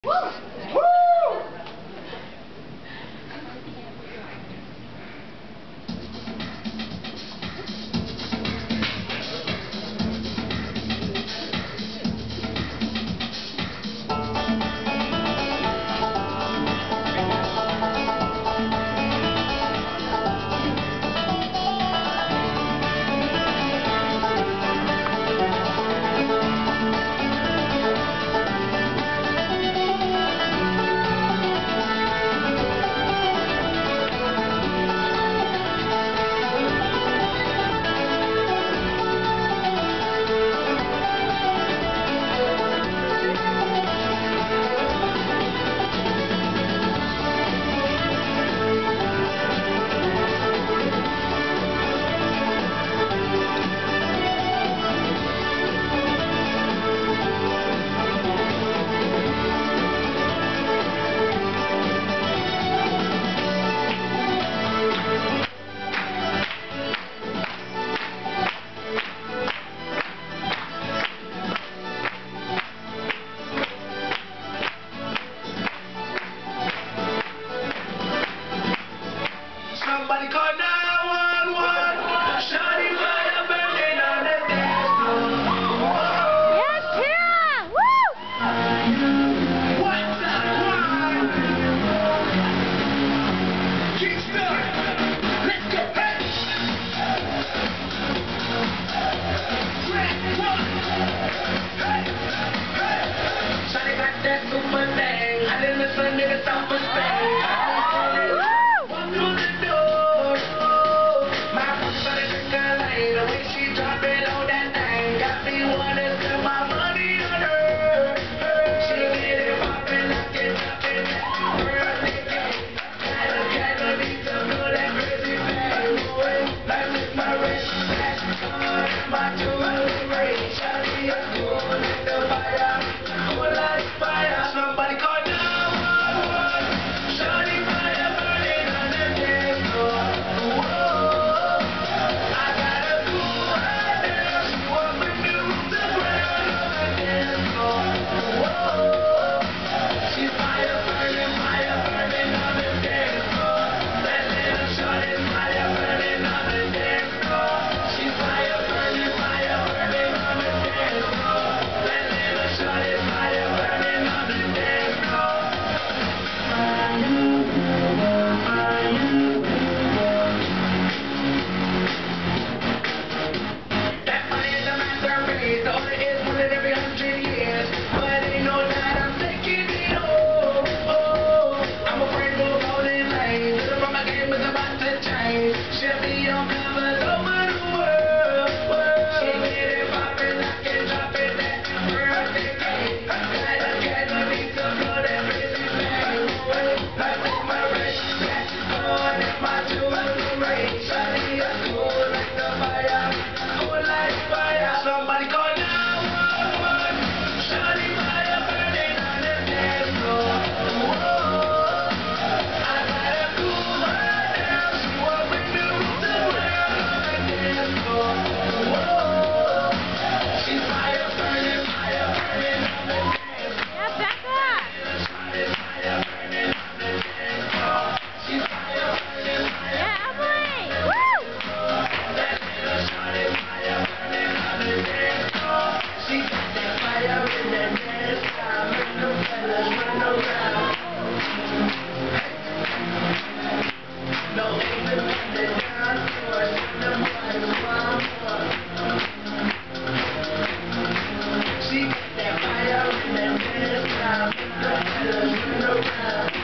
Somebody call 911. Shawty fire burning on the dance floor. Yes, Tara! Woo! What's up, one? Kingston, let's go. Hey! Track one. Hey! Hey! Shawty got that super thing. I didn't listen to the top of Spain. Somebody call 911. Shawty fire burning on the dance floor. Whoa, I got a cool right now. She wants me to move the ground on the dance floor. Whoa, she's fire burning on the dance floor. That little shorty's fire burning on the dance floor. She's fire burning on the dance floor. That little shorty's fire burning on the dance floor. That money is a masterpiece. The order is one in every 100 years. But ain't no doubt I'm taking it all. Oh, I'm a brand new golden lane. Little from my game is about to change. She'll be on covers over the world. She get it poppin', I can drop it. That birthday cake. Gotta need to blow that crazy bang away. I take my race back on my jewelry. Shawty is cool like the fire. Cool like fire. Somebody call 911. Shawty fire burning on the dance floor. Whoa, I got a cool right now. She wants me to move the ground on the dance floor. Whoa, she's fire burning on the dance floor. Yeah, back up! Shawty's fire burning on the dance floor. She's fire burning Yeah, Emily! Woo! that little shawty's fire burning on the dance floor. She got that fire in the dance floor. Make the fellas run around. No even when the dance floor, send them boys one more. She got that fire in the dance floor. Make the fellas run around.